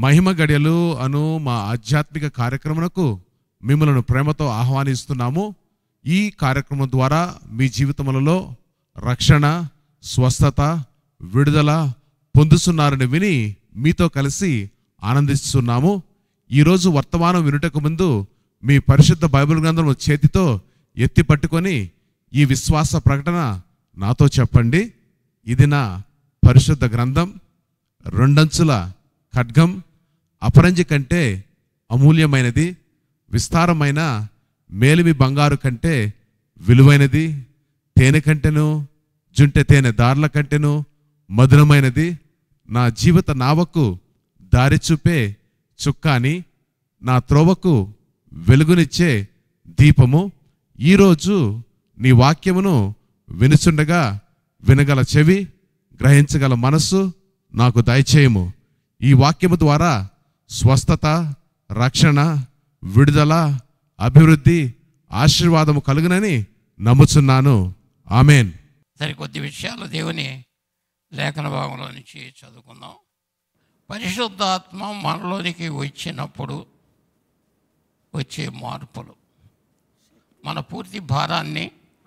మహిమ గడియలు అను మా ఆధ్యాత్మిక కార్యక్రమమునకు మిమ్మల్ని ప్రేమతో ఆహ్వానిస్తున్నాము. ఈ కార్యక్రమం ద్వారా మీ జీవితములలో రక్షణ, స్వస్థత, విడుదల పొందుతున్నారని విని మీతో కలిసి ఆనందిస్తున్నాము. ఈరోజు వర్తమానం వినుటకు ముందు మీ పరిశుద్ధ బైబిల్ గ్రంథం చేతితో ఎత్తి పట్టుకొని ఈ విశ్వాస ప్రకటన నాతో చెప్పండి. ఇది నా పరిశుద్ధ గ్రంథం, రెండంచుల ఖడ్గం, అపరంజి కంటే అమూల్యమైనది, విస్తారమైన మేలిమి బంగారు కంటే విలువైనది, తేనె కంటెను జుంటె తేనె దారుల కంటెను మధురమైనది, నా జీవిత నావకు దారి చూపే చుక్కాని, నా త్రోవకు వెలుగునిచ్చే దీపము. ఈరోజు నీ వాక్యమును వినుచుండగా వినగల చెవి, గ్రహించగల మనస్సు నాకు దయచేయము. ఈ వాక్యము ద్వారా స్వస్థత, రక్షణ, విడుదల, అభివృద్ధి, ఆశీర్వాదము కలుగునని నమ్ముచున్నాను. ఆమెన్. సరికొద్ది విషయాలు దేవుని లేఖన భాగంలో నుంచి చదువుకుందాం. పరిశుద్ధాత్మ మనలోనికి వచ్చినప్పుడు వచ్చే మార్పులు మన పూర్తి భారాన్ని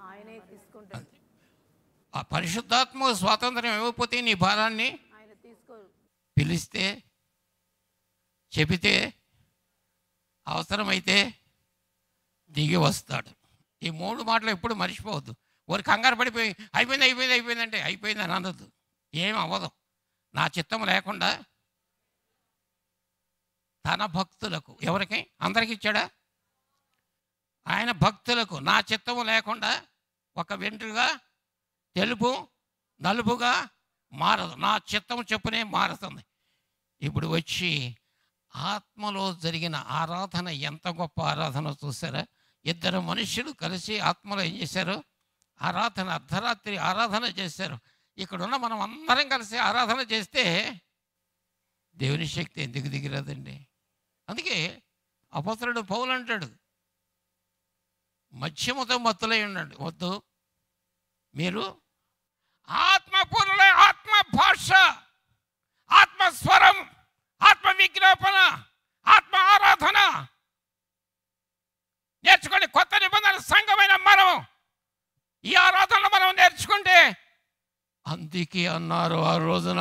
ఆ పరిశుద్ధాత్మ స్వాతంత్రం ఇవ్వకపోతే నీ భారాన్ని పిలిస్తే, చెబితే, అవసరమైతే దిగి వస్తాడు. ఈ మూడు మాటలు ఎప్పుడు మర్చిపోవద్దు. వారు కంగారు పడిపోయి అయిపోయిందంటే అయిపోయిందని అనద్దు. ఏం అవ్వదు. నా చిత్తం లేకుండా తన భక్తులకు, ఎవరికి? అందరికి ఇచ్చాడా? ఆయన భక్తులకు నా చిత్తము లేకుండా ఒక వెంట్రుగా తెలుపు నలుపుగా మారదు. నా చిత్తము చెప్పునే మారుతుంది. ఇప్పుడు వచ్చి ఆత్మలో జరిగిన ఆరాధన ఎంత గొప్ప ఆరాధన చూసారా? ఇద్దరు మనుషులు కలిసి ఆత్మలో ఏం చేశారు? ఆరాధన, అర్ధరాత్రి ఆరాధన చేశారు. ఇక్కడున్న మనం అందరం కలిసి ఆరాధన చేస్తే దేవుని శక్తి ఎందుకు దిగిరాదండి? అందుకే అపొస్తలుడు పౌలు అంటాడు, మత్స్యముతో మత్తులై ఉండండి. వద్దు, మీరు ఆత్మపూర్ణులై, ఆత్మ భాష, ఆత్మస్వరం, ఆత్మ విజ్ఞాపన, ఆత్మ ఆరాధన నేర్చుకోండి. కొత్త నిబంధన సంఘమైన మనం ఈ ఆరాధనలు మనం నేర్చుకుంటే, అందుకే అన్నారు ఆ రోజున,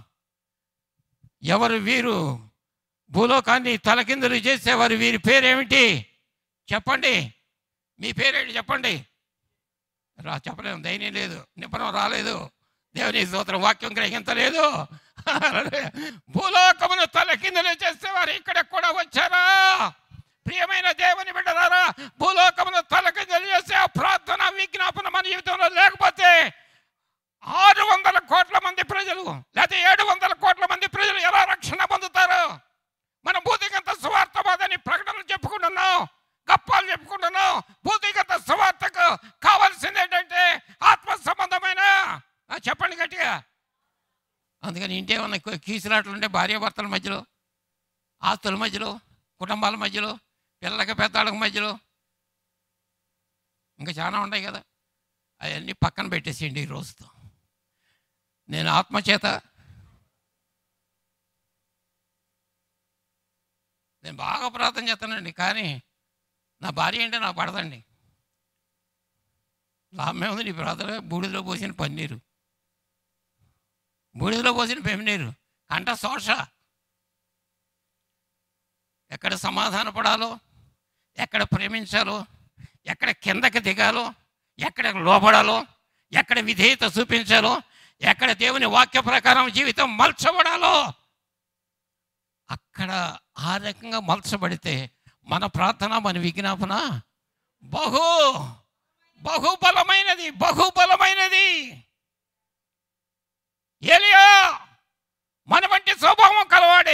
ఎవరు వీరు భూలోకాన్ని తలకిందులు చేసేవారు, వీరి పేరేమిటి చెప్పండి, మీ పేరేంటి చెప్పండి. చెప్పలేము, ధైర్యం లేదు, నిపుణం రాలేదు, దేవుని స్తోత్రం, వాక్యం గ్రహించలేదు. భూలోకమును తలకిందులు చేసేవారు ఇక్కడ కూడా వచ్చారా? ప్రియమైన దేవుని బిడ్డలారా, భూలోకమును తలకిందులు చేసే ప్రార్థన, విజ్ఞాపన మన జీవితంలో లేకపోతే 600 కోట్ల మంది ప్రజలు లేదా 700 కోట్ల మంది ప్రజలు ఎలా రక్షణ పొందుతారు? మనం భౌతికంత సువార్తవాదని ప్రకటనలు చెప్పుకుంటున్నాం, గప్పాలు చెప్పుకుంటున్నాం. భౌతికంత సువార్తకు కావాల్సింది ఏంటంటే ఆత్మ సంబంధమైన, చెప్పండి గట్టిగా. అందుకని ఇంటేమన్నా కీసులాట్లు ఉంటే భార్యాభర్తల మధ్యలో, ఆస్తుల మధ్యలో, కుటుంబాల మధ్యలో, పిల్లలకి పెద్దవాళ్ళకి మధ్యలో ఇంకా చాలా ఉంటాయి కదా, అవన్నీ పక్కన పెట్టేసేయండి. ఈ రోజుతో నేను ఆత్మచేత నేను బాగా ప్రార్థన చేస్తానండి, కానీ నా భార్య అంటే నాకు పడదండి. లాభమే ఉంది నీ ప్రార్థన. బూడిదలో పోసిన పన్నీరు, బూడిదలో పోసిన పెమినీరు, కంట శోష. ఎక్కడ సమాధాన పడాలో, ఎక్కడ ప్రేమించాలో, ఎక్కడ కిందకి దిగాలో, ఎక్కడ లోబడాలో, ఎక్కడ విధేయత చూపించాలో, ఎక్కడ దేవుని వాక్య ప్రకారం జీవితం మలచబడాలో, అక్కడ ఆ రకంగా మలచబడితే మన ప్రార్థన, మన విజ్ఞాపన బహుబలమైనది, బహుబలమైనది. ఏలియా మన వంటి స్వభావం కలవాడే,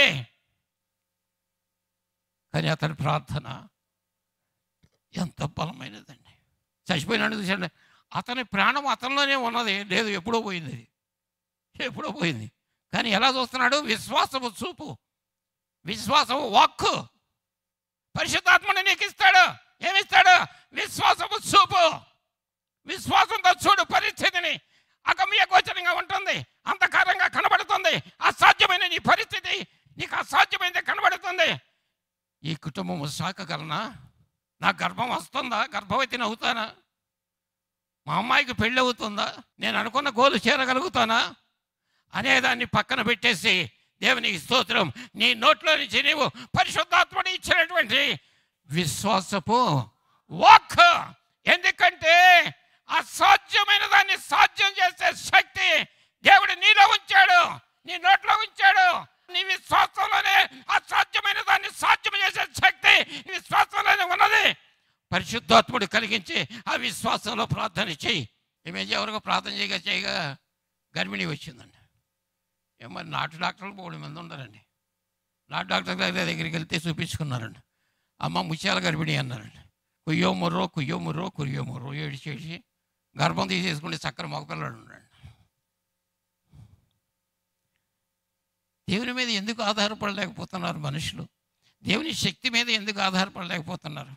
కానీ అతని ప్రార్థన ఎంత బలమైనదండి. చచ్చిపోయినాడు చూసండి, అతని ప్రాణం అతనిలోనే ఉన్నది, లేదు ఎప్పుడో పోయింది, ఎప్పుడో పోయింది. కానీ ఎలా చూస్తున్నాడు? విశ్వాసము చూపు, విశ్వాసము వాక్కు. పరిశుద్ధాత్మని నీకు ఇస్తాడు. ఏమిస్తాడు? విశ్వాసము చూపు. విశ్వాసంతో చూడు పరిస్థితిని. అగమ్య గోచరంగా ఉంటుంది, అంధకారంగా కనబడుతుంది, అసాధ్యమైన నీ పరిస్థితి నీకు అసాధ్యమైంది కనబడుతుంది. ఈ కుటుంబం సాకగలనా? నా గర్భం వస్తుందా? గర్భవతిని అవుతానా? మా అమ్మాయికి పెళ్ళి అవుతుందా? నేను అనుకున్న గోలు చేరగలుగుతానా అనేదాన్ని పక్కన పెట్టేసి, దేవునికి స్తోత్రం, నీ నోట్లో నుంచి నీవు పరిశుద్ధాత్మని ఇచ్చినటువంటి విశ్వాసపు వాక్. ఎందుకంటే అసాధ్యమైన దాన్ని సాధ్యం చేసే శక్తి దేవుడు నీలో ఉంచాడు, నీ నోట్లో ఉంచాడు. నీ విశ్వాసంలోనే అసాధ్యమైన దాన్ని సాధ్యం చేసే శక్తి నీ విశ్వాసంలోనే ఉన్నది. పరిశుద్ధాత్ముడు కలిగించి ఆ విశ్వాసంలో ప్రార్థన చేయి. ఈమె ఎవరికో ప్రార్థన చేయగా గర్భిణి వచ్చిందండి. మరి నాటు డాక్టర్లు 3 మంది ఉన్నారండి. నాటు డాక్టర్ దగ్గరికి వెళ్తే చూపించుకున్నారండి. అమ్మ ముత్యాల గర్భిణి అన్నారండి. కుయ్యో ముర్రో ఏడిచేసి గర్భం తీసేసుకుంటే చక్కర మగపిల్లడు ఉన్నాడు. దేవుని మీద ఎందుకు ఆధారపడలేకపోతున్నారు మనుషులు? దేవుని శక్తి మీద ఎందుకు ఆధారపడలేకపోతున్నారు?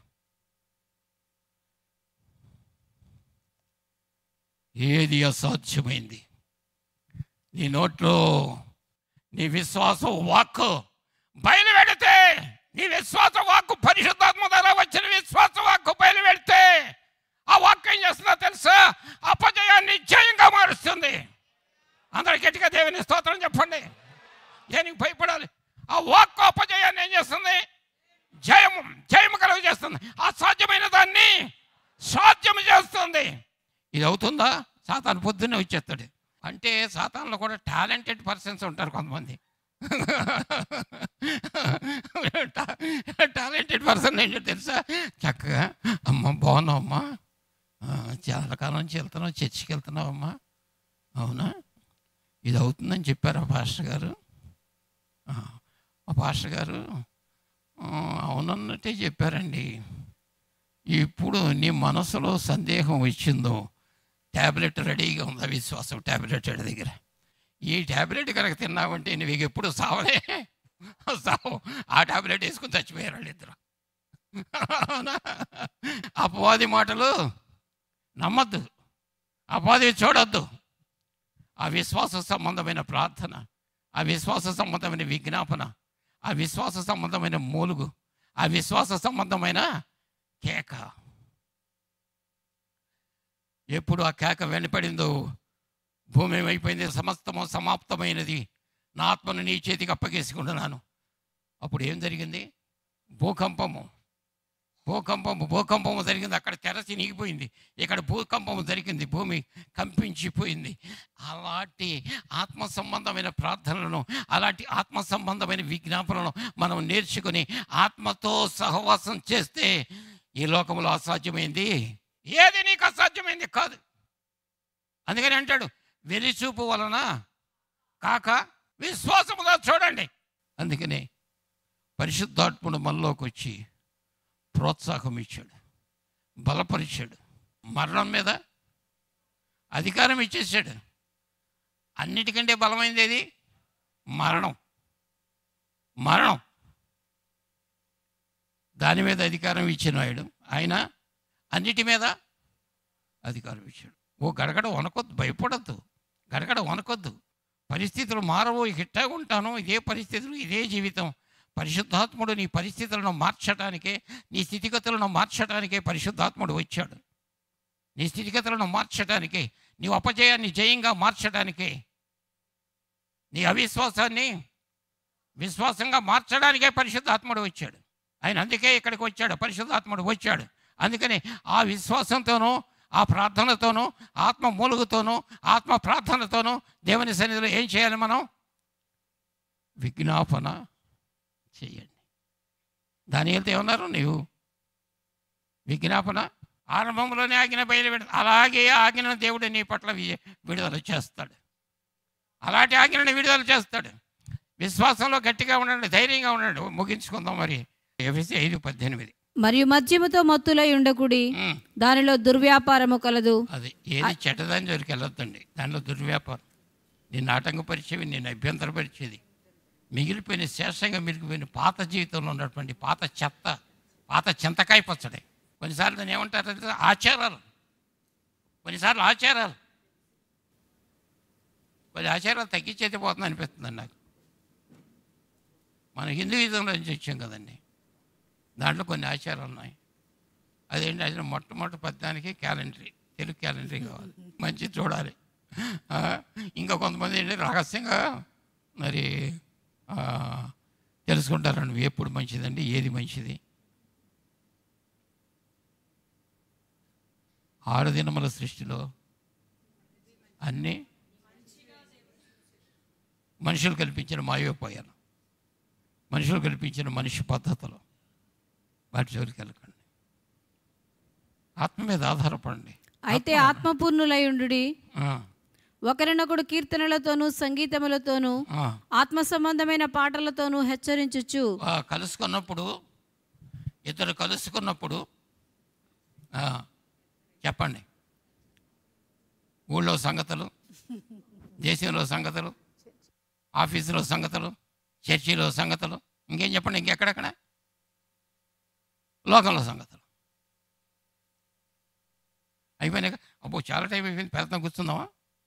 ఏది అసాధ్యమైంది నీ నోట్లో నీ విశ్వాసం వాక్కు బయలు పెడితే, నీ విశ్వాస వాక్కు పరిశుద్ధాత్మ ద్వారా వచ్చిన విశ్వాస వాక్కు బయలు పెడితే, ఆ వాక్కు ఏం చేస్తుందో తెలుసా? అపజయాన్ని జయంగా మారుస్తుంది. అందరూ గట్టిగా దేవుని స్తోత్రం చెప్పండి. దేనికి భయపడాలి? ఆ వాక్కు అపజయాన్ని ఏం చేస్తుంది? జయము కలుగు చేస్తుంది. అసాధ్యమైన దాన్ని సాధ్యం చేస్తుంది. ఇది అవుతుందా? సాతాను పొద్దున్నే వచ్చేస్తాడు. అంటే సాతాన్లో కూడా టాలెంటెడ్ పర్సన్స్ ఉంటారు కొంతమంది. టాలెంటెడ్ పర్సన్ ఏంటో తెలుసా? చక్కగా అమ్మ బాగున్నావు అమ్మా, చాలా కాలం నుంచి వెళ్తున్నావు, చర్చికి వెళ్తున్నావు అమ్మా, అవునా, ఇది అవుతుందని చెప్పారు ఆ పాస్టర్ గారు. ఆ పాస్టర్ గారు అవునన్నట్టే చెప్పారండి. ఇప్పుడు నీ మనసులో సందేహం వచ్చిందో, ట్యాబ్లెట్ రెడీగా ఉందా? విశ్వాసం ట్యాబ్లెట్ దగ్గర. ఈ ట్యాబ్లెట్ కనుక తిన్నావంటే నువ్వు ఎప్పుడు సావలే, సావు. ఆ ట్యాబ్లెట్ వేసుకుని చచ్చిపోయారు వాళ్ళిద్దరు. అపవాది మాటలు నమ్మద్దు, అపవాది చూడొద్దు. ఆ విశ్వాస సంబంధమైన ప్రార్థన, ఆ విశ్వాస సంబంధమైన విజ్ఞాపన, ఆ విశ్వాస సంబంధమైన మూలుగు, ఆ విశ్వాస సంబంధమైన కేక, ఎప్పుడు ఆ కేక వెనపడిందో భూమి ఏమైపోయింది, సమస్తము సమాప్తమైనది, నా ఆత్మను నీ చేతికి అప్పగేసుకుంటున్నాను. అప్పుడు ఏం జరిగింది? భూకంపము జరిగింది. అక్కడ తెరచి నీగిపోయింది, ఇక్కడ భూకంపము జరిగింది, భూమి కంపించిపోయింది. అలాంటి ఆత్మ సంబంధమైన ప్రార్థనలను, అలాంటి ఆత్మ సంబంధమైన విజ్ఞాపనలను మనం నేర్చుకుని ఆత్మతో సహవాసం చేస్తే ఈ లోకంలో అసాధ్యమైంది ఏది నీకు అసాధ్యమైంది కాదు. అందుకని అంటాడు, వెలిచూపు వలన కాక విశ్వాసముగా చూడండి. అందుకనే పరిశుద్ధాత్ముడు మనలోకి వచ్చి ప్రోత్సాహం ఇచ్చాడు, బలపరిచాడు, మరణం మీద అధికారం ఇచ్చేసాడు. అన్నిటికంటే బలమైనది ఏది? మరణం. దాని మీద అధికారం ఇచ్చిన ఆయన అన్నిటి మీద అధికారం ఇచ్చాడు. గడగడ వనకొద్దు, భయపడద్దు, గడగడ వనకొద్దు. పరిస్థితులు మారవు, ఇట్లా ఉంటాను, ఇదే పరిస్థితులు, ఇదే జీవితం. పరిశుద్ధాత్ముడు నీ పరిస్థితులను మార్చడానికే, నీ స్థితిగతులను మార్చడానికే పరిశుద్ధాత్ముడు వచ్చాడు. నీ స్థితిగతులను మార్చడానికే, నీ అపజయాన్ని జయంగా మార్చడానికే, నీ అవిశ్వాసాన్ని విశ్వాసంగా మార్చడానికే పరిశుద్ధాత్ముడు వచ్చాడు. ఆయన అందుకే ఇక్కడికి వచ్చాడు, పరిశుద్ధాత్ముడు వచ్చాడు. అందుకని ఆ విశ్వాసంతోనూ, ఆ ప్రార్థనతోనూ, ఆత్మ మూలుగుతోనూ, ఆత్మ ప్రార్థనతోనూ దేవుని సన్నిధిలో ఏం చేయాలి? మనం విజ్ఞాపన చేయండి. దానియేలుతో ఏమన్నారు? నీవు విజ్ఞాపన ఆరంభంలోనే ఆజ్ఞ బయలుపెడ, అలాగే ఆజ్ఞను దేవుడు నీ పట్ల విడుదల చేస్తాడు. అలాంటి ఆజ్ఞను విడుదల చేస్తాడు. విశ్వాసంలో గట్టిగా ఉండండి, ధైర్యంగా ఉండండి. ముగించుకుందాం మరి. ఎఫెసీ 5:18. మరియు మద్యముతో మత్తులై ఉండకుడి, దానిలో దుర్వ్యాపారము కలదు. అది ఏది చెడ్డదాని జోలికి వెళ్ళొద్దండి. దానిలో దుర్వ్యాపారం నిన్ను ఆటంకపరిచేవి, నిన్ను అభ్యంతరపరిచేది, మిగిలిపోయిన శేషంగా మిగిలిపోయిన పాత జీవితంలో ఉన్నటువంటి పాత చింతకాయ పచ్చడి. కొన్నిసార్లు దాన్ని ఏమంటారు? ఆచారాలు. కొన్నిసార్లు కొన్ని ఆచారాలు తగ్గించేది పోతుంది అనిపిస్తుందండి నాకు. మన హిందూయిజంలో నుంచి వచ్చాం కదండి. దాంట్లో కొన్ని ఆచారాలు ఉన్నాయి. అదేంటి అది మొట్టమొదటి పద్యానికి క్యాలెండరీ, తెలుగు క్యాలెండరీ కావాలి, మంచి చూడాలి. ఇంకా కొంతమంది ఏంటి రహస్యంగా మరి తెలుసుకుంటారండి ఎప్పుడు మంచిదండి, ఏది మంచిది. 6 దినముల సృష్టిలో అన్నీ మనుషులు కల్పించిన మాయోపాయాలు, మనుషులు కల్పించిన మనిషి పద్ధతులు, వాటి జోలికి వెళ్ళకండి. ఆత్మ మీద ఆధారపడండి. అయితే ఆత్మపూర్ణులయుండుడి, ఒకరినొకడు కీర్తనలతోనూ సంగీతములతోనూ ఆత్మ సంబంధమైన పాటలతోనూ హెచ్చరించుచు. కలుసుకున్నప్పుడు, ఇద్దరు కలుసుకున్నప్పుడు చెప్పండి, ఊళ్ళో సంగతులు, దేశంలో సంగతులు, ఆఫీసులో సంగతులు, చర్చిలో సంగతులు, ఇంకేం చెప్పండి, ఇంకెక్కడెక్కడ లోకంలో సంగతులు అయిపోయినాక అబ్బో చాలా టైం అయిపోయింది, పెడతాం కూర్చుందామా?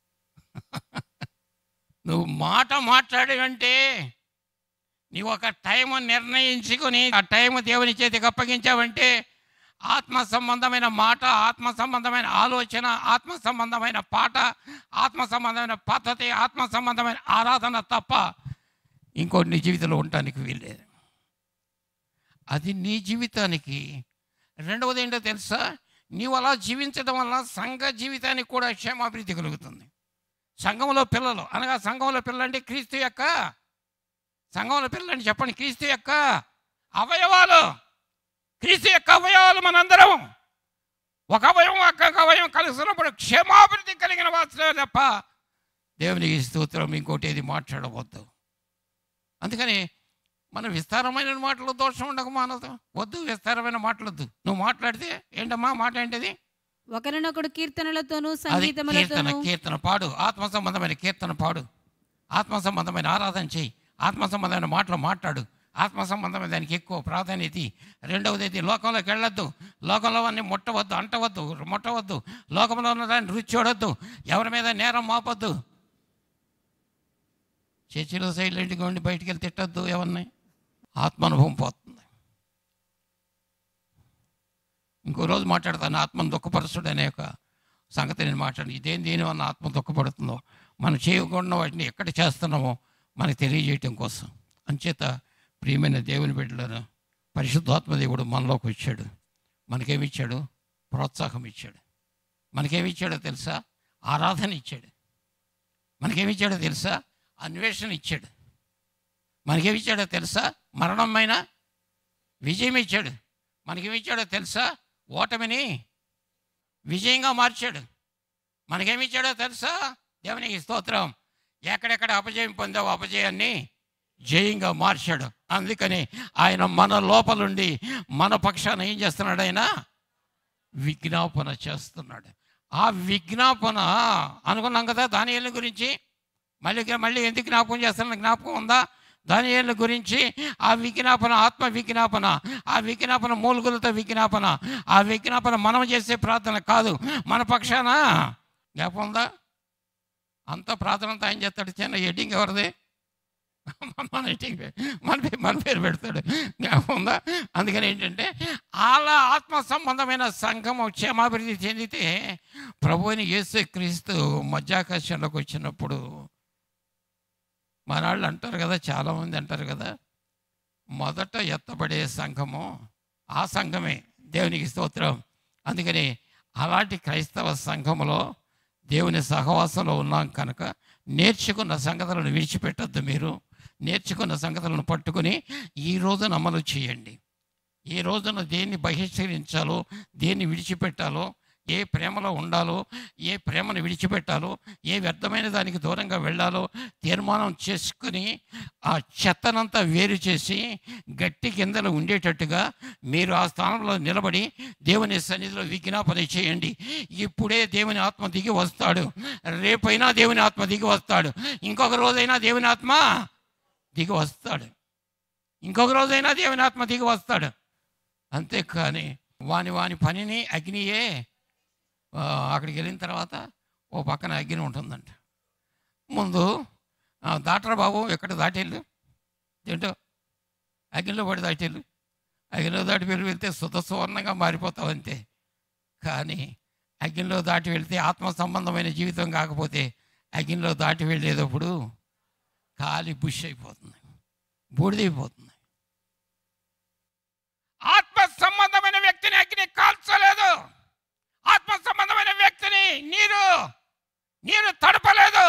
నువ్వు మాట మాట్లాడేవంటే నీవు ఒక టైము నిర్ణయించుకొని ఆ టైము దేవుని చేతికి అప్పగించావంటే ఆత్మ సంబంధమైన మాట, ఆత్మ సంబంధమైన ఆలోచన, ఆత్మ సంబంధమైన పాట, ఆత్మ సంబంధమైన పద్ధతి, ఆత్మ సంబంధమైన ఆరాధన తప్ప ఇంకోటి నీ జీవితంలో ఉండటానికి వీల్లేదు. అది నీ జీవితానికి. రెండవది ఏంటో తెలుసా, నీవు అలా జీవించడం వల్ల సంఘ జీవితానికి కూడా క్షేమాభివృద్ధి కలుగుతుంది. సంఘంలో పిల్లలు అనగా, సంఘంలో పిల్లలు అంటే క్రీస్తు యొక్క, సంఘంలో పిల్లలు అంటే చెప్పండి, క్రీస్తు యొక్క అవయవాలు. క్రీస్తు యొక్క అవయవాలు మనందరం. ఒక అవయవం ఒక అవయవం కలిసినప్పుడు క్షేమాభివృద్ధి కలిగిన వాసులే తప్ప దేవునికి స్తోత్రం ఇంకోటి ఏది మాట్లాడవద్దు. అందుకని మనం విస్తారమైన మాటలు దోషం ఉండక మానదు, వద్దు, విస్తారమైన మాటలొద్దు. నువ్వు మాట్లాడితే ఏంటమ్మా మాట ఏంటిది? ఒకరినొకడు కీర్తనలతోనూ సంగీతములతోనూ. కీర్తన పాడు, ఆత్మ సంబంధమైన కీర్తన పాడు, ఆత్మ సంబంధమైన ఆరాధన చేయి, ఆత్మ సంబంధమైన మాటలు మాట్లాడు, ఆత్మ సంబంధమైన దానికి ఎక్కువ ప్రాధాన్యత. రెండవది, లోకంలోకి వెళ్ళొద్దు, లోకంలో అన్నీ ముట్టవద్దు, లోకంలో ఉన్న దాన్ని రుచి చూడొద్దు, ఎవరి మీద నేరం మోపొద్దు. చర్చిలో సైలెంట్గా ఉండి బయటికి వెళ్ళి తిట్టద్దు ఎవరిని, ఆత్మానుభవం పోతుంది. ఇంకో రోజు మాట్లాడతాను ఆత్మను దుఃఖపరచుడు అనే ఒక సంగతి నేను మాట్లాడి, దీనివల్ల ఆత్మ దుఃఖపడుతుందో, మనం చేయకుండా వాటిని ఎక్కడ చేస్తున్నామో మనకు తెలియజేయటం కోసం. అంచేత ప్రియమైన దేవుని బిడ్డలను పరిశుద్ధాత్మ దేవుడు మనలోకి వచ్చాడు. మనకేమిచ్చాడు? ప్రోత్సాహం ఇచ్చాడు. మనకేమిచ్చాడో తెలుసా? ఆరాధన ఇచ్చాడు. మనకేమిచ్చాడో తెలుసా? అన్వేషణ ఇచ్చాడు. మనకేమిచ్చాడో తెలుసా? మరణమైన విజయం ఇచ్చాడు. మనకేమిచ్చాడో తెలుసా? ఓటమిని విజయంగా మార్చాడు. మనకేమిచ్చాడో తెలుసా? దేవునికి స్తోత్రం. ఎక్కడెక్కడ అపజయం పొందావు అపజయాన్ని జయంగా మార్చాడు. అందుకని ఆయన మన లోపలుండి మన పక్షాన ఏం చేస్తున్నాడు? ఆయన విజ్ఞాపన చేస్తున్నాడు. ఆ విజ్ఞాపన అనుకున్నాం కదా దానియేలు గురించి. మళ్ళీ ఎందుకు జ్ఞాపకం చేస్తున్నా? జ్ఞాపకం ఉందా? దానియేలు గురించి ఆ విజ్ఞాపన, ఆత్మ విజ్ఞాపన, ఆ విజ్ఞాపన మూలుగులతో విజ్ఞాపన, ఆ విజ్ఞాపన మనం చేసే ప్రార్థన కాదు, మన పక్షాన. జ్ఞాపకం ఉందా? అంత ప్రార్థనతో ఆయన చేస్తాడు. చిన్న ఎడ్డింగ్ ఎవరిది? మన ఎడ్డింగ్ మన పేరు పెడతాడు. జ్ఞాపకం ఉందా? అందుకని ఏంటంటే అలా ఆత్మ సంబంధమైన సంఘము క్షేమాభివృద్ధి చెందితే ప్రభువుని యేసుక్రీస్తు మధ్యాకాశంలోకి వచ్చినప్పుడు మనవాళ్ళు అంటారు కదా, చాలామంది అంటారు కదా, మొదట ఎత్తబడే సంఘము ఆ సంఘమే. దేవునికి స్తోత్రం. అందుకని అలాంటి క్రైస్తవ సంఘములో దేవుని సహవాసంలో ఉన్నాం కనుక నేర్చుకున్న సంగతులను విడిచిపెట్టద్దు. మీరు నేర్చుకున్న సంగతులను పట్టుకుని ఈ రోజున అమలు చేయండి. ఈ రోజున దేన్ని బహిష్కరించాలో, దేన్ని విడిచిపెట్టాలో, ఏ ప్రేమలో ఉండాలో, ఏ ప్రేమను విడిచిపెట్టాలో, ఏ వ్యర్థమైన దానికి దూరంగా వెళ్ళాలో తీర్మానం చేసుకుని ఆ చెత్తనంతా వేరు చేసి గట్టి కిందలో ఉండేటట్టుగా మీరు ఆ స్థానంలో నిలబడి దేవుని సన్నిధిలో విజ్ఞాపన చేయండి. ఇప్పుడే దేవుని ఆత్మ దిగి వస్తాడు, రేపైనా దేవుని ఆత్మ దిగి వస్తాడు, ఇంకొక రోజైనా దేవుని ఆత్మ దిగి వస్తాడు, ఇంకొక రోజైనా దేవుని ఆత్మ దిగి వస్తాడు. అంతేకాని వాని పనిని అగ్నియే. అక్కడికి వెళ్ళిన తర్వాత ఓ పక్కన అగ్ని ఉంటుందంట. ముందు దాటరా బాబు, ఎక్కడ దాటేళ్ళు ఏంటో అగ్నిలో పడి దాటేళ్ళు, అగ్నిలో దాటి వెళ్తే సువర్ణంగా మారిపోతావు అంతే. కానీ అగ్నిలో దాటి వెళ్తే ఆత్మ సంబంధమైన జీవితం కాకపోతే అగ్నిలో దాటి వెళ్ళేటప్పుడు కాలి బుష్ అయిపోతుంది, బూడిదైపోతుంది. ఆత్మ సంబంధమైన వ్యక్తిని అగ్ని కాల్చలేదు, ఆత్మ సంబంధమైన వ్యక్తిని నీరు తడపలేదు,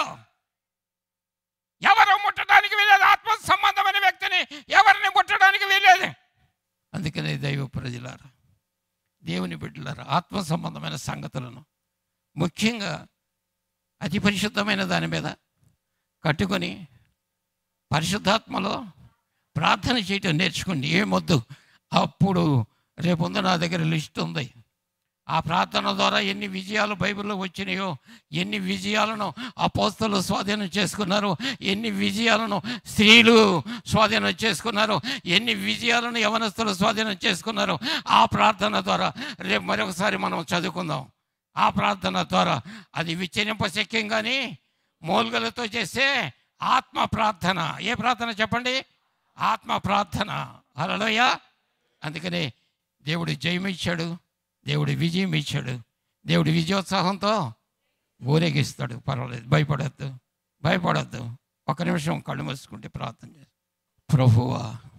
ఎవరు ముట్టడానికి వీలేదు. ఆత్మ సంబంధమైన వ్యక్తిని ఎవరిని ముట్టడానికి వీలేదు. అందుకనే దైవ ప్రజలారా, దేవుని బిడ్డలారా, ఆత్మ సంబంధమైన సంగతులను ముఖ్యంగా అతి పరిశుద్ధమైన దాని మీద కట్టుకొని పరిశుద్ధాత్మలో ప్రార్థన చేయటం నేర్చుకోండి. ఏమొద్దు, అప్పుడు రేపొందు నా దగ్గర లిస్ట్ ఉంది. ఆ ప్రార్థన ద్వారా ఎన్ని విజయాలు బైబిల్లో వచ్చినాయో, ఎన్ని విజయాలను అపోస్తలు స్వాధీనం చేసుకున్నారు, ఎన్ని విజయాలను స్త్రీలు స్వాధీనం చేసుకున్నారు, ఎన్ని విజయాలను యవనస్తులు స్వాధీనం చేసుకున్నారు. ఆ ప్రార్థన ద్వారా రేపు మరొకసారి మనం చదువుకుందాం. ఆ ప్రార్థన ద్వారా అది విచ్చరింపశక్యం కానీ మూలుగలతో చేసే ఆత్మ ప్రార్థన. ఏ ప్రార్థన చెప్పండి? ఆత్మ ప్రార్థన. హల్లెలూయా. అందుకనే దేవుడు జయం ఇచ్చాడు, దేవుడు విజయం ఇచ్చాడు, దేవుడు విజయోత్సాహంతో ఊరేగిస్తాడు. పర్వాలేదు, భయపడద్దు. ఒక నిమిషం కళ్ళు మూసుకుంటే ప్రార్థన చేస్తాం. ప్రభువా,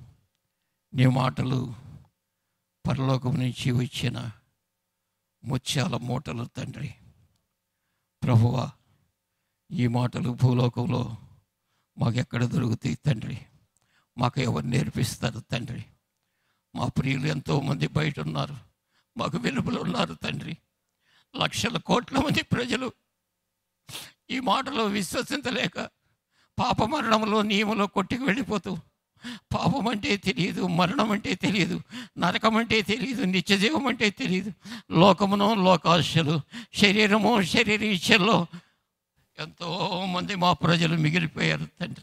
నీ మాటలు పరలోకం నుంచి వచ్చిన ముత్యాల మూటలు తండ్రి. ప్రభువా, ఈ మాటలు భూలోకంలో మాకెక్కడ దొరుకుతాయి తండ్రి? మాకు ఎవరు నేర్పిస్తారు తండ్రి? మా ప్రియులు ఎంతోమంది బయట ఉన్నారు, మాకు వెలుపల ఉన్నారు తండ్రి. లక్షల కోట్ల మంది ప్రజలు ఈ మాటలో విశ్వసించలేక పాప మరణంలో నియమంలో కొట్టుకు వెళ్ళిపోతూ, పాపం అంటే తెలియదు, మరణం అంటే తెలియదు, నరకం అంటే తెలియదు, నిత్యజీవం అంటే తెలియదు, లోకమును లోకాశలు, శరీరము శరీర ఇచ్చల్లో ఎంతోమంది మా ప్రజలు మిగిలిపోయారు తండ్రి.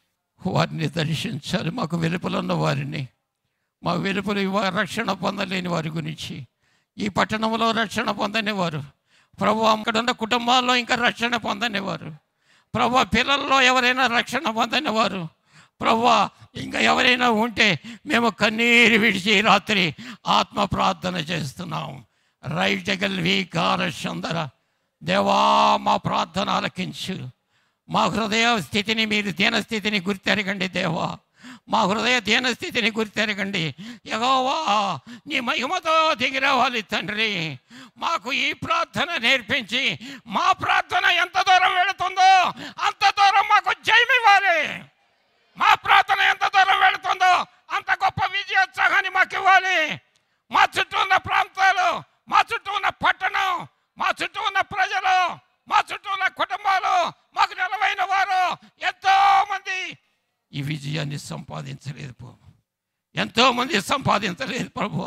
వారిని దర్శించాలి. మాకు వెలుపల ఉన్న వారిని, మా వెలుపల రక్షణ పొందలేని వారి గురించి, ఈ పట్టణంలో రక్షణ పొందనివారు ప్రభు, అక్కడ ఉన్న కుటుంబాల్లో ఇంకా రక్షణ పొందనివారు ప్రభు, పిల్లల్లో ఎవరైనా రక్షణ పొందనివారు ప్రభు, ఇంకా ఎవరైనా ఉంటే మేము కన్నీరు విడిచి రాత్రి ఆత్మ ప్రార్థన చేస్తున్నాం. రైట్ జగల్ వీకార చందర దేవా, మా ప్రార్థన ఆలకించు. మా హృదయ స్థితిని మీరు దీనస్థితిని గుర్తెరగండి దేవా, మా హృదయ దీనస్థితిని గుర్తెరగండి. యెహోవా, నీ మహిమతో దిగిరావాలి తండ్రి. మాకు ఈ ప్రార్థన నేర్పించి మా ప్రార్థన ఎంత దూరం వెళుతుందో అంత దూరం మాకు జయమివ్వాలి. మా ప్రార్థన ఎంత దూరం వెళుతుందో అంత గొప్ప విజయోత్సాహాన్ని మాకు ఇవ్వాలి. మా చుట్టూ ఉన్న ప్రాంతాలు, మా చుట్టూ ఉన్న పట్టణం, మా చుట్టూ ఉన్న ప్రజలు, మా చుట్టూ ఉన్న కుటుంబాలు, మాకు నిలవైన వారు ఎంతోమంది ఈ విజయాన్ని సంపాదించలేదు, ఎంతోమంది సంపాదించలేదు ప్రభు.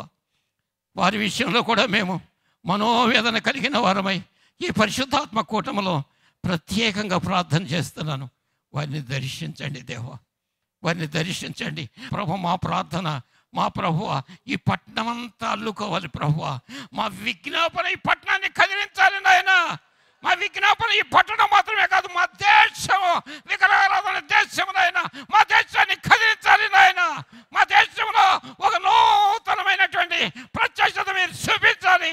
వారి విషయంలో కూడా మేము మనోవేదన కలిగిన వారమై ఈ పరిశుద్ధాత్మ కూటమిలో ప్రత్యేకంగా ప్రార్థన చేస్తున్నాను. వారిని దర్శించండి దేవా, వారిని దర్శించండి ప్రభు. మా ప్రార్థన, మా ప్రభువా, ఈ పట్టణమంతా అల్లుకోవాలి ప్రభువా. మా విజ్ఞాపన ఈ పట్టణాన్ని కదిలించాలి నాయన. మా విజ్ఞాపన ఈ పట్టణం మాత్రమే కాదు, మా దేశము, విగ్రహారాధన దేశము నాయన, మా దేశాన్ని కదిలించాలి నాయన. మా దేశంలో ఒక నూతనమైనటువంటి ప్రత్యక్షత మీరు చూపించాలి.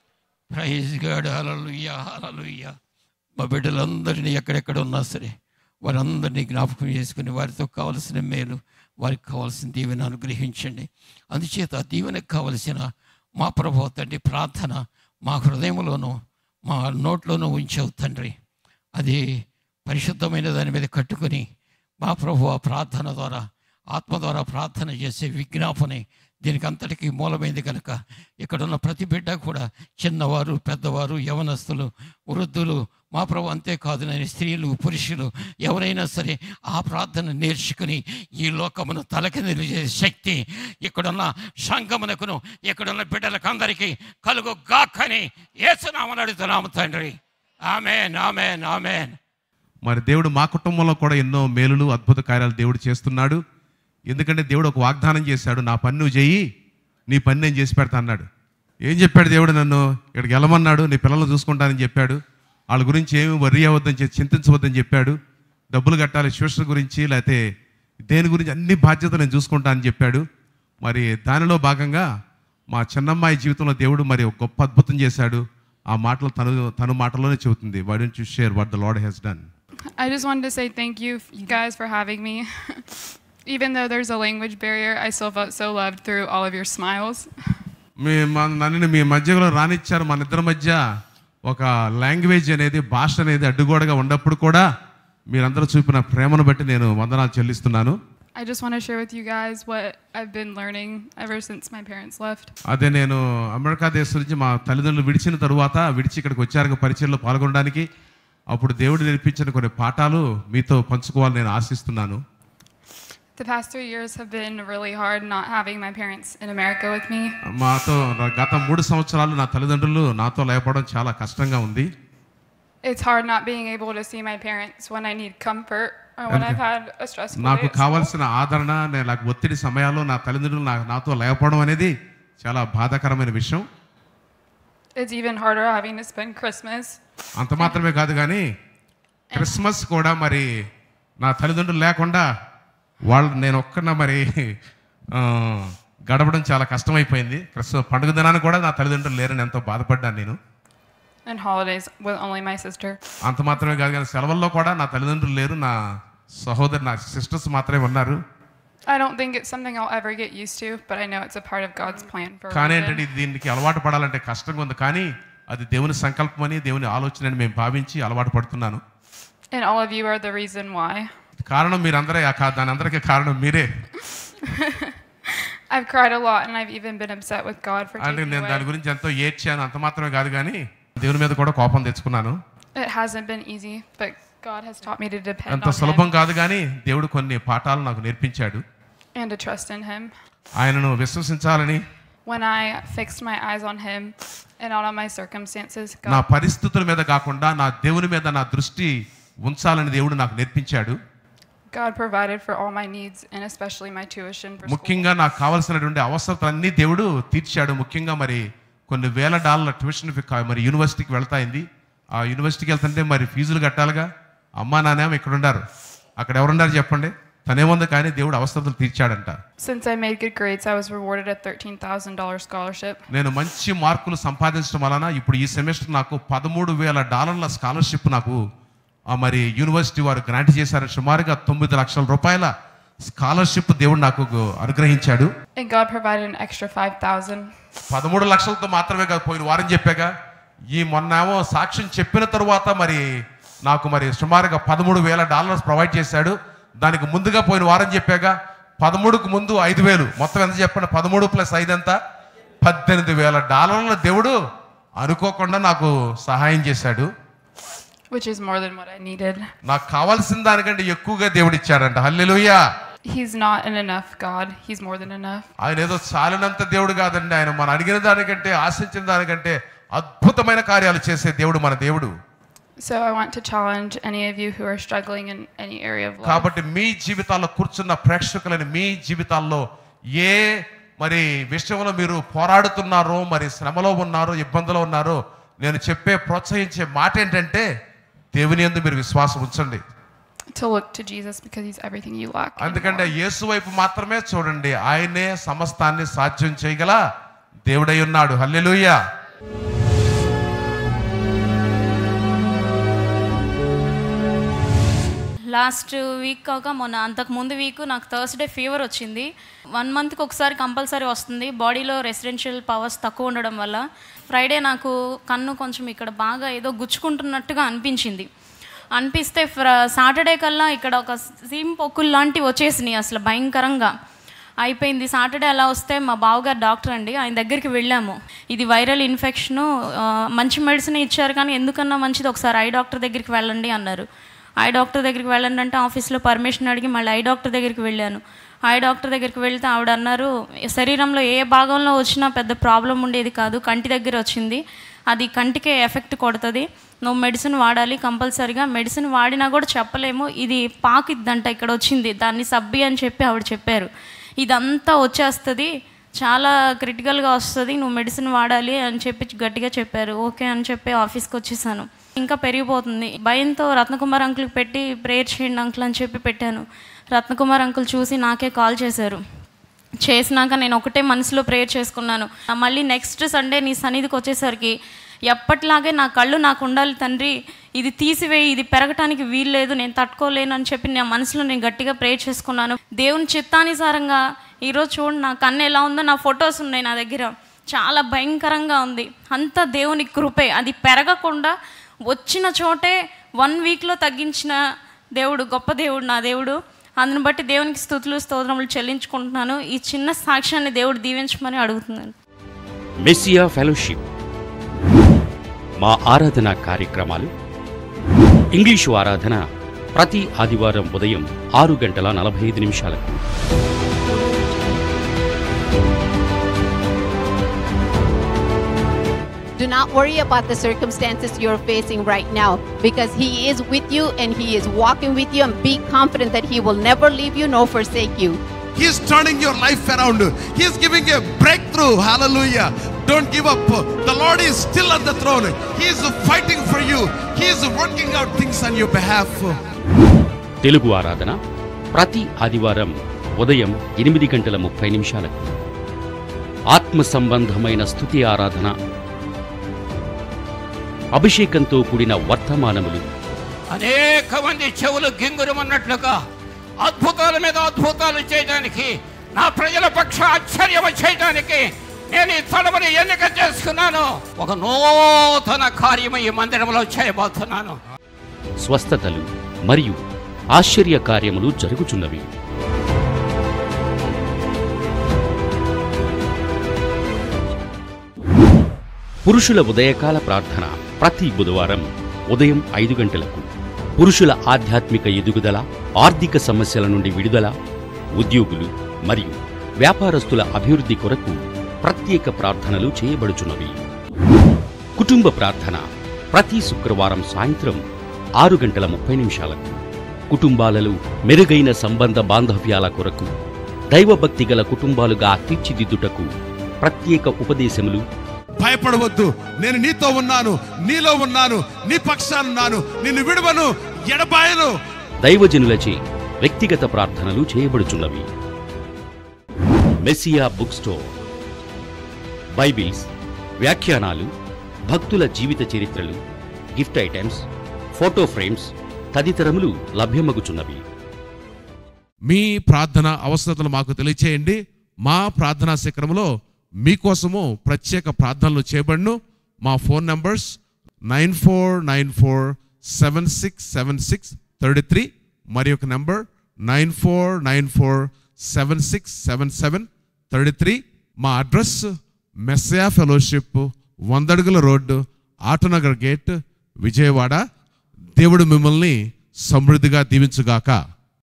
Praise God. Hallelujah, hallelujah. మా బిడ్డలందరినీ ఎక్కడెక్కడ ఉన్నా సరే వారందరినీ జ్ఞాపకం చేసుకుని వారితో కావలసిన మేలు, వారికి కావాల్సిన దీవెన అనుగ్రహించండి. అందుచేత దీవెనకు కావలసిన మా ప్రభువు తండ్రి ప్రార్థన మా హృదయంలోనూ మా నోట్లోనూ ఉంచావు తండ్రి. అది పరిశుద్ధమైన దాని మీద కట్టుకొని మా ప్రభువు ప్రార్థన ద్వారా, ఆత్మ ద్వారా ప్రార్థన చేసే విజ్ఞాపనే దీనికి అంతటికీ మూలమైంది కనుక ఇక్కడున్న ప్రతి బిడ్డ కూడా, చిన్నవారు, పెద్దవారు, యవనస్తులు, వృద్ధులు, మా ప్రభు అంతేకాదు నేను స్త్రీలు, పురుషులు ఎవరైనా సరే ఆ ప్రార్థన నేర్చుకుని ఈ లోకమును తలకిందులు చేసే శక్తి ఇక్కడున్న సంఘమునకును, ఇక్కడున్న బిడ్డలకు అందరికీ కలుగు గాకని యేసునామమున అడుగుతున్నాము తండ్రి. ఆమేన్, ఆమేన్, ఆమేన్. మరి దేవుడు మా కుటుంబంలో కూడా ఎన్నో మేలులు, అద్భుత కార్యాలు దేవుడు చేస్తున్నాడు. ఎందుకంటే దేవుడు ఒక వాగ్దానం చేశాడు, నా పని నువ్వు చెయ్యి, నీ పని నేను చేసి పెడతా అన్నాడు. ఏం చెప్పాడు దేవుడు? నన్ను ఇక్కడికి వెళ్ళమన్నాడు, నీ పిల్లలను చూసుకుంటానని చెప్పాడు. వాళ్ళ గురించి ఏమి వర్రీ అవ్వద్దని, చింతించవద్దని చెప్పాడు. డబ్బులు కట్టాలి, ట్యూషన్ గురించి, లేకపోతే దేని గురించి అన్ని బాధ్యతలు నేను చూసుకుంటా అని చెప్పాడు. మరి దానిలో భాగంగా మా చిన్నమ్మాయి జీవితంలో దేవుడు మరి ఒక గొప్ప అద్భుతం చేశాడు. ఆ మాటలు తను మాటలోనే చెబుతుంది. Why don't you share what the Lord has done? I just wanted to say thank you guys for having me. Even though there's a language barrier, I still felt so loved through all of your smiles. నన్ను మీ మధ్యలో రానిచ్చారు. మన ఇద్దరి మధ్య ఒక language అనేది, భాష అనేది అడ్డుగోడగా ఉన్నప్పుడు కూడా మీరందరూ చూపిన ప్రేమను బట్టి నేను వందనాలు చెల్లిస్తున్నాను. I just want to share with you guys what I've been learning ever since my parents left. అదే నేను అమెరికా దేశం నుంచి మా తల్లిదండ్రులు విడిచిన తరువాత ఇక్కడికి వచ్చారు పరిచర్యలో పాల్గొనడానికి. అప్పుడు దేవుడు నేర్పించిన కొన్ని పాఠాలు మీతో పంచుకోవాలని నేను ఆశిస్తున్నాను. The past 3 years have been really hard not having my parents in America with me. మాతో గత 3 సంవత్సరాలు నా తల్లిదండ్రులు నాతో లేకపోవడం చాలా కష్టంగా ఉంది. It's hard not being able to see my parents when I need comfort or when I've had a stressful day. నాకు కావాల్సిన ఆదరణ, నాకు ఒత్తిడి సమయాల్లో నా తల్లిదండ్రులు నాతో లేకపోవడం అనేది చాలా బాధాకరమైన విషయం. It's even harder having to spend Christmas. అంత మాత్రమే కాదు కానీ క్రిస్మస్ కూడా మరి నా తల్లిదండ్రులు లేకుండా నేను ఒక్కన మరి గడపడం చాలా కష్టమైపోయింది. క్రిస్మస్ పండుగ దినాన్ని కూడా నా తల్లిదండ్రులు లేరని ఎంతో బాధపడ్డాను నేను. And holidays with only my sister. అంత మాత్రమే కాదు కానీ సెలవుల్లో కూడా నా తల్లిదండ్రులు లేరు. నా సిస్టర్స్ మాత్రమే ఉన్నారు. I don't think it's something I'll ever get used to, but I know it's a part of God's plan for me. కానీ ఏంటంటే దీనికి అలవాటు పడాలంటే కష్టంగా ఉంది. కానీ అది దేవుని సంకల్పం అని, దేవుని ఆలోచన అని మేము భావించి అలవాటు పడుతున్నాను. And all of you are the reason why. కారణం మీరందరే, దాని అందరికీ కారణం మీరే. I've cried a lot and I've even been upset with God for అంటే taking నేను దాని away. గురించి ఎంతో ఏడ్చాను. అంత మాత్రమే కాదు కానీ దేవుని మీద కూడా కోపం తెచ్చుకున్నాను. It hasn't been easy, but God has taught me to depend అంత on సులభం Him కాదు కానీ దేవుడు కొన్ని పాఠాలు నాకు నేర్పించాడు. and to trust in Him. ఆయనను విశ్వసించాలని, When I fixed my eyes on Him and not on my circumstances, నా God, పరిస్థితుల మీద కాకుండా నా దేవుని మీద నా దృష్టి ఉంచాలని దేవుడు నాకు నేర్పించాడు. God provided for all my needs and especially my tuition for school. ముఖ్యంగా నాకు కావాల్సినటువంటి అవసరాలన్నీ దేవుడు తీర్చాడు. ముఖ్యంగా మరి కొన్ని $1,000 ట్యూషన్ మరి యూనివర్సిటీకి వెళ్తాయింది. ఆ యూనివర్సిటీకి వెళ్తుంటే మరి ఫీజులు కట్టాలిగా. అమ్మా నాన్నేమో ఇక్కడ ఉండారు, అక్కడ ఎవరున్నారు చెప్పండి. తనేముంది కానీ దేవుడు అవసరాలు తీర్చాడంట. Since I made good grades, I was rewarded a $13,000 scholarship. నేను మంచి మార్కులు సంపాదించడం వలన ఇప్పుడు ఈ సెమిస్టర్ నాకు $13,000 స్కాలర్షిప్ నాకు మరి యూనివర్సిటీ వారు గ్రాంట్ చేశారు. సుమారుగా $9 లక్షల స్కాలర్షిప్ దేవుడు నాకు అనుగ్రహించాడు. And God provided an extra $5,000. 13 లక్షలతో మాత్రమే కాదు, పోయిన వారం చెప్పాగా మొన్నేమో సాక్ష్యం చెప్పిన తరువాత మరి నాకు మరి సుమారుగా $13,000 ప్రొవైడ్ చేశాడు. దానికి ముందుగా పోయిన వారం చెప్పాగా 13కు ముందు 5,000, మొత్తం ఎంత చెప్పండి, 13 + 5 ఎంత, $18,000 దేవుడు అనుకోకుండా నాకు సహాయం చేశాడు. Which is more than what I needed. నాకు కావాల్సిన దానికంటే ఎక్కువగా దేవుడు ఇచ్చాడంట. హల్లెలూయా. He's not an enough God. He's more than enough. ఆయన ఏదో చాలినంత దేవుడు కాదండి. ఆయన మనం అడిగిన దానికంటే, ఆశించిన దానికంటే అద్భుతమైన కార్యాలు చేసే దేవుడు మన దేవుడు. So I want to challenge any of you who are struggling in any area of life. కాబట్టి మీ జీవితాల్లో కూర్చున్న ప్రేక్షకులని, మీ జీవితాల్లో ఏ మరి విషయంలో మీరు పోరాడుతున్నారో, మరి శ్రమలో ఉన్నారో, ఇబ్బందులో ఉన్నారో, నేను చెప్పే ప్రోత్సహించే మాట ఏంటంటే దేవుని యందు మీరు విశ్వాసం ఉంచండి. To look to Jesus because He's everything you lack. అందుకంటే యేసు వైపు మాత్రమే చూడండి. ఆయనే సమస్తాన్ని సాధ్యం చేయగల దేవుడై ఉన్నాడు. హల్లెలూయా. లాస్ట్ వీక్ కాక మొన్న అంతకు ముందు వీక్ నాకు థర్స్డే ఫీవర్ వచ్చింది. 1 మంత్కి ఒకసారి కంపల్సరీ వస్తుంది. బాడీలో రెసిడెన్షియల్ పవర్స్ తక్కువ ఉండడం వల్ల ఫ్రైడే నాకు కన్ను కొంచెం ఇక్కడ బాగా ఏదో గుచ్చుకుంటున్నట్టుగా అనిపిస్తే సాటర్డే కల్లా ఇక్కడ ఒక సీమ్ పొక్కులు లాంటివి వచ్చేసినాయి. అసలు భయంకరంగా అయిపోయింది. సాటర్డే అలా వస్తే మా బావగారు డాక్టర్ అండి, ఆయన దగ్గరికి వెళ్ళాము. ఇది వైరల్ ఇన్ఫెక్షను, మంచి మెడిసిన్ ఇచ్చారు కానీ ఎందుకన్నా మంచిది ఒకసారి ఐ డాక్టర్ దగ్గరికి వెళ్ళండి అన్నారు. ఐ డాక్టర్ దగ్గరికి వెళ్ళండి అంటే ఆఫీస్లో పర్మిషన్ అడిగి మళ్ళీ ఐ డాక్టర్ దగ్గరికి వెళ్ళాను. ఐ డాక్టర్ దగ్గరికి వెళ్తే ఆవిడ అన్నారు, శరీరంలో ఏ భాగంలో వచ్చినా పెద్ద ప్రాబ్లం ఉండేది కాదు, కంటి దగ్గర వచ్చింది, అది కంటికే ఎఫెక్ట్ కొడుతుంది, నువ్వు మెడిసిన్ వాడాలి కంపల్సరీగా. మెడిసిన్ వాడినా కూడా చెప్పలేము, ఇది పాకిద్దంట ఇక్కడ వచ్చింది, దాన్ని సబ్బి అని చెప్పి ఆవిడ చెప్పారు. ఇదంతా వచ్చేస్తుంది, చాలా క్రిటికల్గా వస్తుంది, నువ్వు మెడిసిన్ వాడాలి అని చెప్పి గట్టిగా చెప్పారు. ఓకే అని చెప్పి ఆఫీస్కి వచ్చేసాను. ఇంకా పెరిగిపోతుంది. భయంతో రత్నకుమార్ అంకుల్కి పెట్టి ప్రేయర్ చేయండి అంకుల్ అని చెప్పి పెట్టాను. రత్నకుమార్ అంకుల్ చూసి నాకే కాల్ చేశారు. చేసినాక నేను ఒకటే మనసులో ప్రేయర్ చేసుకున్నాను, మళ్ళీ నెక్స్ట్ సండే నీ సన్నిధికి వచ్చేసరికి ఎప్పటిలాగే నా కళ్ళు నాకు ఉండాలి తండ్రి, ఇది తీసివేయి, ఇది పెరగటానికి వీల్లేదు, నేను తట్టుకోలేను అని చెప్పి నా మనసులో నేను గట్టిగా ప్రేయర్ చేసుకున్నాను. దేవుని చిత్తానుసారంగా ఈరోజు చూడండి నా కన్ను ఎలా ఉందో, నా ఫొటోస్ ఉన్నాయి నా దగ్గర, చాలా భయంకరంగా ఉంది. అంతా దేవుని కృపే. అది పెరగకుండా వచ్చిన చోటే 1 వీక్లో తగ్గించిన దేవుడు, గొప్ప దేవుడు నా దేవుడు. అందుని బట్టి దేవునికి స్తుతులు స్తోత్రములు చెల్లించుకుంటున్నాను. ఈ చిన్న సాక్ష్యాన్ని దేవుడు దీవించమని అడుగుతున్నాను. మెస్సియా ఫెలోషిప్ మా ఆరాధన కార్యక్రమాలు. ఇంగ్లీషు ఆరాధన ప్రతి ఆదివారం ఉదయం 6:45 Do not worry about the circumstances you're facing right now, because He is with you and He is walking with you, and be confident that He will never leave you nor forsake you. He is turning your life around. He is giving a breakthrough. Hallelujah. Don't give up. The Lord is still on the throne. He is fighting for you. He is working out things on your behalf. Telugu ఆరాధన ప్రతి ఆదివారం ఉదయం 8:30 ఆత్మ సంబంధమైన స్తుతి ఆరాధన, అభిషేకంతో కూడిన వర్తమానములు, అనేక మంది చెవులు గింగురమన్నట్లుగా అద్భుతాల మీద అద్భుతాలు చేయడానికి, నా ప్రజల పక్ష ఆశ్చర్యం చేయడానికి నేను ఈ తలముని ఎన్నిక చేసుకున్నాను. ఒక నూతన కార్యము ఈ మందిరంలో చేయబోతున్నాను. స్వస్థతలు మరియు ఆశ్చర్య కార్యములు జరుగుచున్నవి. పురుషుల ఉదయకాల ప్రార్థన ప్రతి బుధవారం ఉదయం 5 గంటలకు. పురుషుల ఆధ్యాత్మిక ఎదుగుదల, ఆర్థిక సమస్యల నుండి విడుదల, ఉద్యోగులు మరియు వ్యాపారస్తుల అభివృద్ధి కొరకు ప్రత్యేక ప్రార్థనలు చేయబడుచున్నవి. కుటుంబ ప్రార్థన ప్రతి శుక్రవారం సాయంత్రం 6:30 కుటుంబాలలో మెరుగైన సంబంధ బాంధవ్యాల కొరకు, దైవభక్తి గల కుటుంబాలుగా తీర్చిదిద్దుటకు ప్రత్యేక ఉపదేశములు. భయపడవద్దు, నేను నీతో ఉన్నాను, నీలో ఉన్నాను, నీ పక్షానున్నాను, నిన్ను విడువను, ఎడబాయను. దైవజనులచే వ్యక్తిగత ప్రార్థనలు చేయబడుచున్నవి. మెస్సియా బుక్ స్టోర్ బైబిల్స్, వ్యాఖ్యానాలు, భక్తుల జీవిత చరిత్రలు, గిఫ్ట్ ఐటమ్స్, ఫోటో ఫ్రేమ్స్ తదితరములు లభ్యమగుచున్నవి. మీ ప్రార్థన అవసరతలు మాకు తెలియచేయండి. మా ప్రార్థనా శిఖరంలో మీకోసము ప్రత్యేక ప్రార్థనలు చేయబడును. మా ఫోన్ నంబర్స్ 9494767633, మరి ఒక నంబర్ 9494767733. మా అడ్రస్ మెస్సియా ఫెలోషిప్, 100 అడుగుల రోడ్డు, ఆటోనగర్ గేట్, విజయవాడ. దేవుడు మిమ్మల్ని సమృద్ధిగా దీవించుగాక.